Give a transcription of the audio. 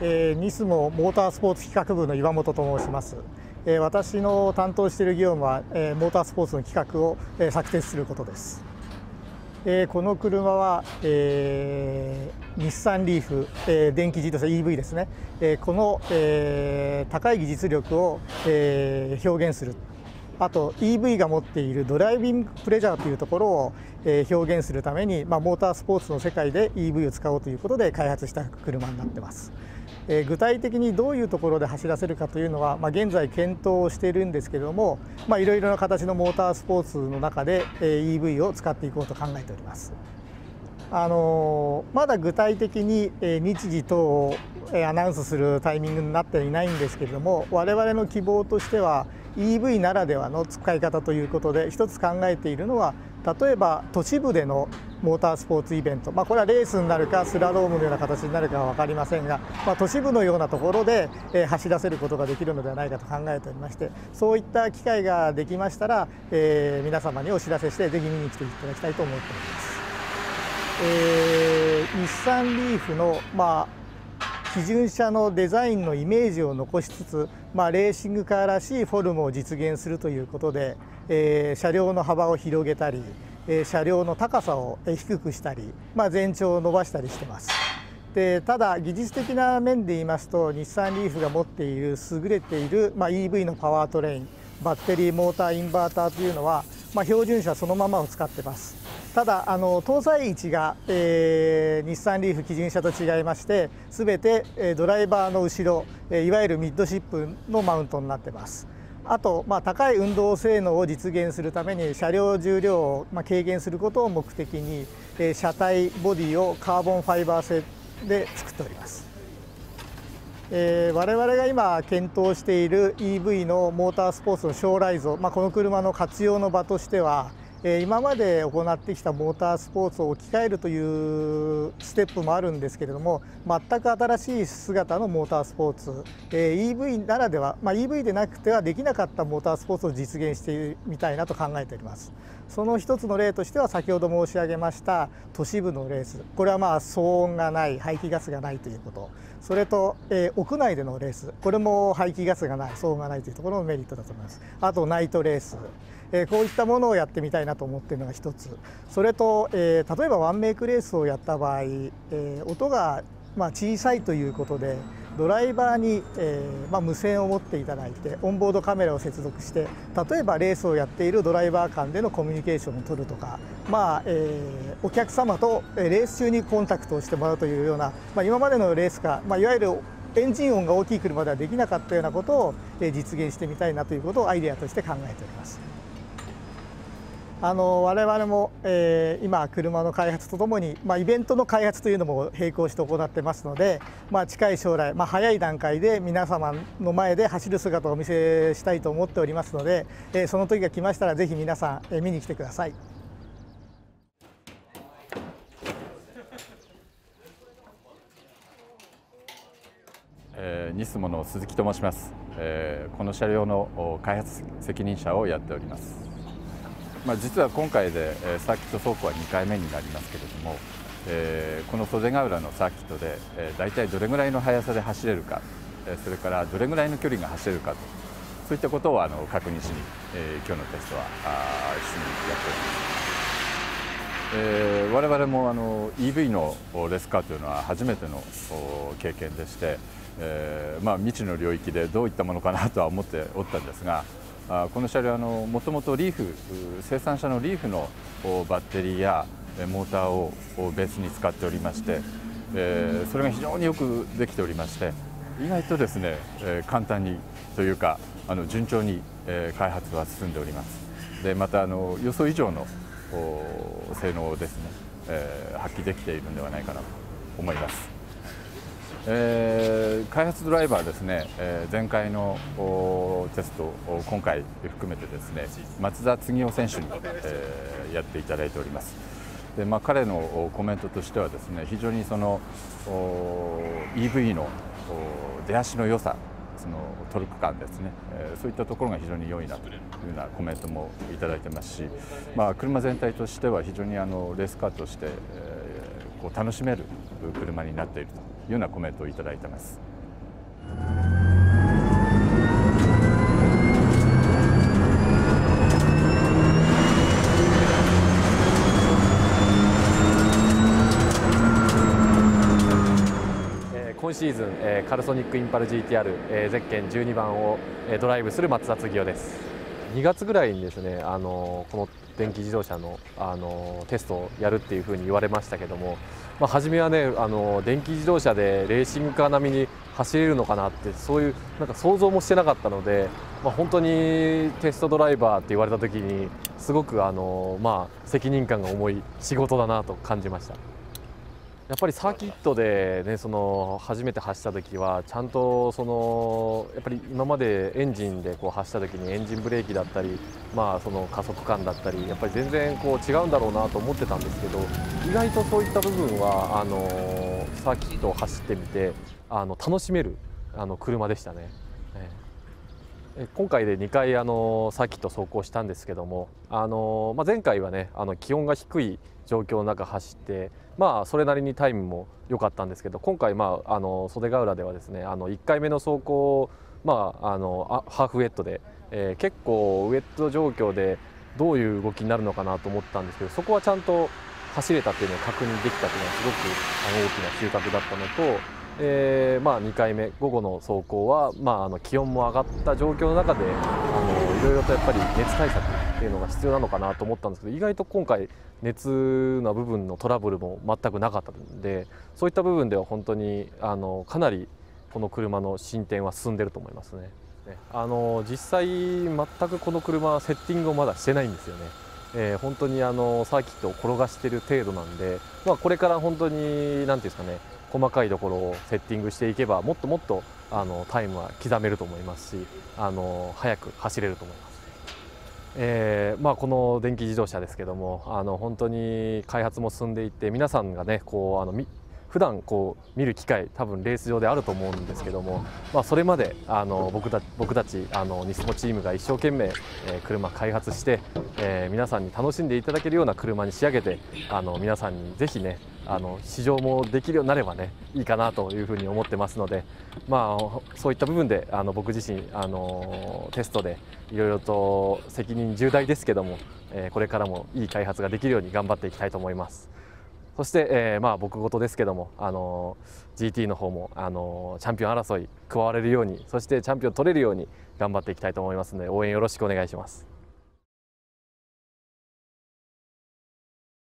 ニスモモータースポーツ企画部の岩本と申します。私の担当している業務はモータースポーツの企画を策定することです。この車は日産リーフ電気自動車 EV ですね。この高い技術力を表現する。あと EV が持っているドライビングプレジャーというところを表現するために、モータースポーツの世界で EV を使おうということで開発した車になっています。具体的にどういうところで走らせるかというのは、現在検討をしているんですけれども、いろいろな形のモータースポーツの中で EV を使っていこうと考えております。まだ具体的に日時等をアナウンスするタイミングになっていないんですけれども、我々の希望としては EV ならではの使い方ということで、一つ考えているのは、例えば都市部でのモータースポーツイベント、これはレースになるかスラロームのような形になるかは分かりませんが、都市部のようなところで走らせることができるのではないかと考えておりまして、そういった機会ができましたら、皆様にお知らせしてぜひ見に来ていただきたいと思っております。日産リーフの基準車のデザインのイメージを残しつつ、レーシングカーらしいフォルムを実現するということで、車両の幅を広げたり、車両の高さを低くしたり、全長を伸ばしたりしています。ただ技術的な面で言いますと、日産リーフが持っている優れている、EV のパワートレイン、バッテリーモーターインバーターというのは、標準車そのままを使っています。ただ搭載位置が、日産リーフ基準車と違いまして、全てドライバーの後ろ、いわゆるミッドシップのマウントになっています。あと、高い運動性能を実現するために車両重量を軽減することを目的に、車体ボディをカーボンファイバー製で作っております。我々が今検討している EV のモータースポーツの将来像、この車の活用の場としては、今まで行ってきたモータースポーツを置き換えるというステップもあるんですけれども、全く新しい姿のモータースポーツ、EV ならでは、EV でなくてはできなかったモータースポーツを実現してみたいなと考えております。その一つの例としては、先ほど申し上げました都市部のレース、これは騒音がない、排気ガスがないということ、それと、屋内でのレース、これも排気ガスがない、騒音がないというところのメリットだと思います。あとナイトレース、こういったものをやってみたいなと思っているのが一つ。それと、例えばワンメイクレースをやった場合、音が小さいということで、ドライバーに、無線を持っていただいて、オンボードカメラを接続して、例えばレースをやっているドライバー間でのコミュニケーションを取るとか、お客様とレース中にコンタクトをしてもらうというような、今までのレースか、いわゆるエンジン音が大きい車ではできなかったようなことを実現してみたいなということをアイデアとして考えております。我々も、今車の開発とともに、イベントの開発というのも並行して行ってますので、近い将来、早い段階で皆様の前で走る姿をお見せしたいと思っておりますので、その時が来ましたらぜひ皆さん、見に来てください。 ニスモの鈴木と申します。この車両の開発責任者をやっております。実は今回でサーキット走行は2回目になりますけれども、この袖ヶ浦のサーキットで大体どれぐらいの速さで走れるか、それからどれぐらいの距離が走れるかと、そういったことを確認しに、今日のテストは一緒にやっております。我々もEV のレースカーというのは初めての経験でして、未知の領域でどういったものかなとは思っておったんですが、この車両はもともとリーフ生産者のリーフのバッテリーやモーターをベースに使っておりまして、それが非常によくできておりまして、意外とですね簡単にというか順調に開発は進んでおります。でまた予想以上の性能をですね発揮できているのではないかなと思います。開発ドライバーですね、前回のテストを今回含めてですね松田次夫選手に、やっていただいております。で彼のコメントとしてはですね、非常にその EV の出足の良さ、そのトルク感ですね、そういったところが非常に良いなというようなコメントもいただいてますし、車全体としては非常にレースカーとして、楽しめる車になっているというようなコメントをいただいてます。 今シーズン、カルソニックインパル GTR、ゼッケン12番を、ドライブする松田次夫です。2月ぐらいにですね、この電気自動車の、テストをやるっていうふうに言われましたけども、初めはね、電気自動車でレーシングカー並みに走れるのかなって、そういうなんか想像もしてなかったので、本当にテストドライバーって言われた時にすごく責任感が重い仕事だなと感じました。やっぱりサーキットで、ね、初めて走った時はちゃんとやっぱり今までエンジンで走った時にエンジンブレーキだったり、その加速感だったりやっぱり全然違うんだろうなと思ってたんですけど、意外とそういった部分はサーキットを走ってみて楽しめる車でしたね。今回で2回サーキット走行したんですけども、前回はね気温が低い状況の中走って、それなりにタイムも良かったんですけど、今回袖ヶ浦ではですね1回目の走行ハーフウェットで、結構ウェット状況でどういう動きになるのかなと思ったんですけど、そこはちゃんと走れたっていうのを確認できたというのはすごく大きな収穫だったのと。2回目午後の走行は、気温も上がった状況の中でいろいろとやっぱり熱対策っていうのが必要なのかなと思ったんですけど、意外と今回熱の部分のトラブルも全くなかったので、そういった部分では本当にかなりこの車の進展は進んでると思いますね。実際全くこの車はセッティングをまだしてないんですよね。本当にサーキットを転がしている程度なんで、これから本当に何ていうんですかね、細かいところをセッティングしていけばもっともっとタイムは刻めると思いますし、速く走れると思います。この電気自動車ですけども本当に開発も進んでいて、皆さんがね普段見る機会多分レース場であると思うんですけども、それまで僕たちニスモチームが一生懸命車開発して、皆さんに楽しんでいただけるような車に仕上げて皆さんにぜひね試乗もできるようになればねいいかなというふうに思ってますので、そういった部分で僕自身テストでいろいろと責任重大ですけども、これからもいい開発ができるように頑張っていきたいと思います。そして、僕事ですけどもGT の方もチャンピオン争い加われるように、そしてチャンピオン取れるように頑張っていきたいと思いますので、応援よろしくお願いします。